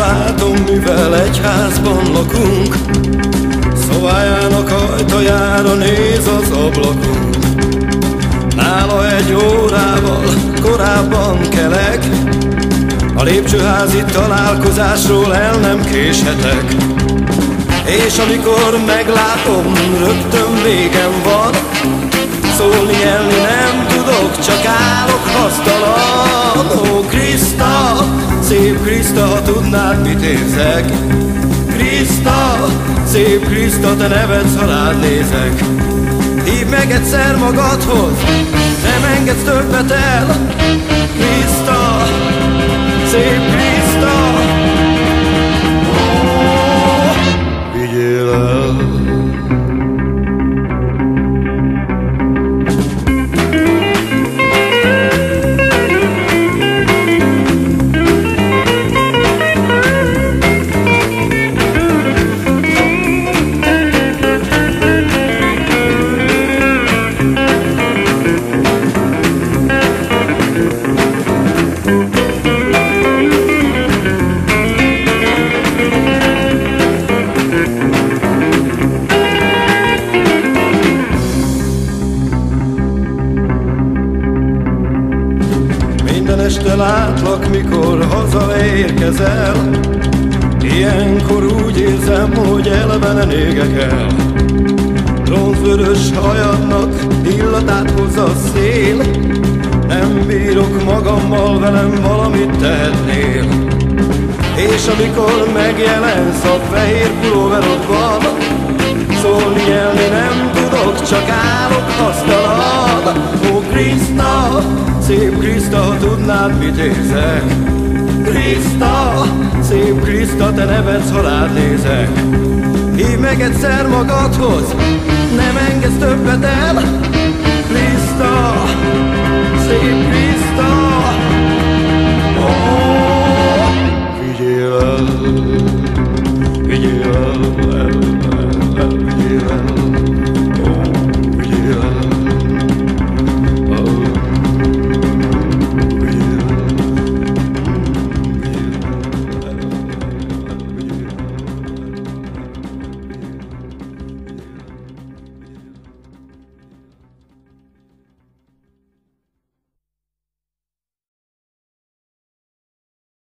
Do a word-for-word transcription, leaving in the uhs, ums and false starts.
látom, mivel egy házban lakunk, szobájának ajtajára néz az ablakunk. Nála egy órával korábban kelek, a lépcsőházi találkozásról el nem késhetek. És amikor meglátom, rögtön végem van, szólni, nyelni nem tudok, csak állok hasztalan. Ó, Kriszta, szép Kriszta, ha tudnád, mit érzek. Kriszta, szép Kriszta, te nevetsz, ha rád nézek. Hívd meg egyszer magadhoz, nem engedsz többet el. Kriszta, szép Kriszta, ó, vigyél el. Minden este látlak, mikor hazaérkezel, ilyenkor úgy érzem, hogy elevenen égek el. Bronzvörös hajadnak illatát hoz a szél, nem bírok magammal, velem valamit tehetnél. És amikor megjelensz a fehér pulóverodban, szólni, nyelni nem tudok, csak állok hasztalan. Ó, Kriszta, szép Kriszta, ha tudnád, mit érzek. Kriszta, szép Kriszta, te nevetsz, ha rád nézek. Hívd meg egyszer magadhoz, nem engedsz többet el. Kriszta, szép Kriszta, ó, vigyél el, vigyél el.